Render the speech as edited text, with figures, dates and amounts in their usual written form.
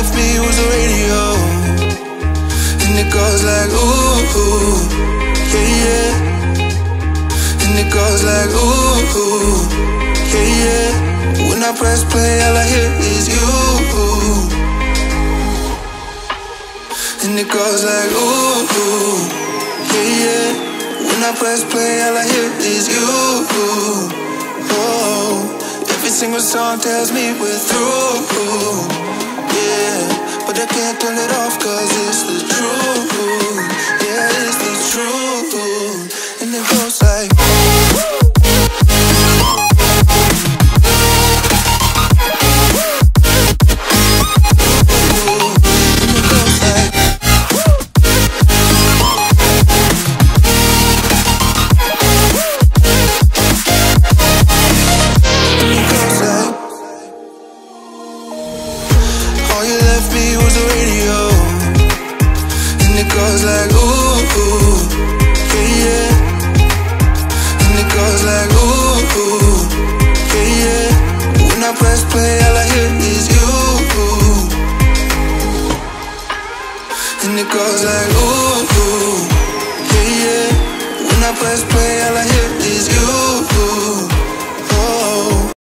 left me was the radio, and it goes like ooh, yeah, yeah. And it goes like ooh, yeah, yeah. When I press play, all I hear is you. And it goes like ooh, yeah, yeah. When I press play, all I hear is you. Oh, every single song tells me we're through. Yeah, but I can't turn it off 'cause it's the truth. Yeah, it's the truth. And it goes like goes like ooh, yeah, yeah. And it goes like ooh, yeah, yeah. When I press play, all I hear is you. And it goes like ooh, yeah, yeah. When I press play, all I hear is you.